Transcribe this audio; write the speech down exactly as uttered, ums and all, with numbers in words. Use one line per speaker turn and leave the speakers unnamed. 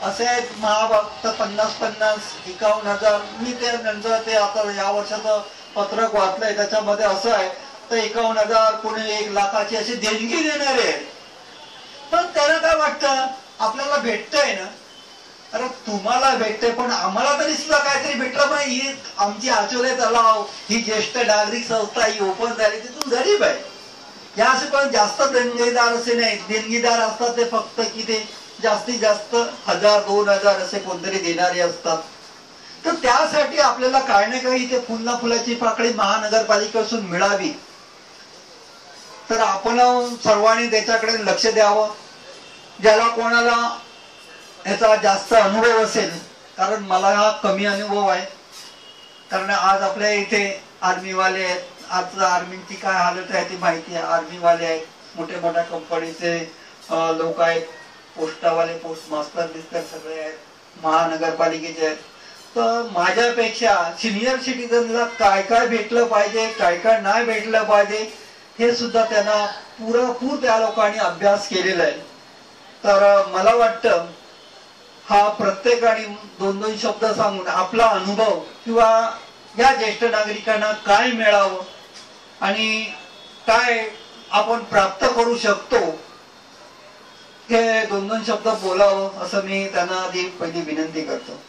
असे महाभक्त पन्नास पन्नास एकावन्न हजार मी ते नंतर ते आता या वर्षाचं पत्रक वाचलंय त्याच्यामध्ये असं आहे तर एकावन्न हजार कोणी एक लाखाची अशी देणगी देणारे आहेत. पण त्यांना काय वाटतं आपल्याला भेटतंय ना, अरे तुम्हाला भेटतंय पण आम्हाला तरी सुद्धा काहीतरी भेटलं पाहिजे. ही आमची आचोले तलाव ही ज्येष्ठ नागरिक संस्था ही ओपन झाली तिथून गरीब आहे. या असे पण जास्त देणगीदार असे नाही, देणगीदार असतात ते फक्त की ते जास्तीत जास्त हजार दोन हजार असे कोणतरी देणारे असतात. तर त्यासाठी आपल्याला काय ना काही ते फुलना फुलाची पाकळी महानगरपालिकेपासून मिळावी. तर आपण सर्वांनी त्याच्याकडे लक्ष द्यावं. ज्याला कोणाला याचा जास्त अनुभव असेल, कारण मला हा कमी अनुभव आहे, कारण आज आपल्या इथे आर्मीवाले आहेत. आज आर्मीची काय हालत आहे ती माहिती आहे. आर्मीवाले आहेत, मोठ्या मोठ्या कंपनीचे लोक आहेत, पोस्टावाले पोस्ट मास्टर बिस्टर सगळे आहेत, महानगरपालिकेचे आहेत. तर माझ्यापेक्षा सिनियर सिटीजनला काय काय भेटलं पाहिजे काय काय नाही भेटलं पाहिजे हे सुद्धा त्यांना पुरेपूर त्या लोकांनी अभ्यास केलेला आहे. तर मला वाटतं हा प्रत्येकाने दोन दोन शब्द सांगून आपला अनुभव किंवा या ज्येष्ठ नागरिकांना काय मिळावं आणि काय आपण प्राप्त करू शकतो हे दोन दोन शब्द बोलावं असं मी त्यांना आधी पहिली विनंती करतो.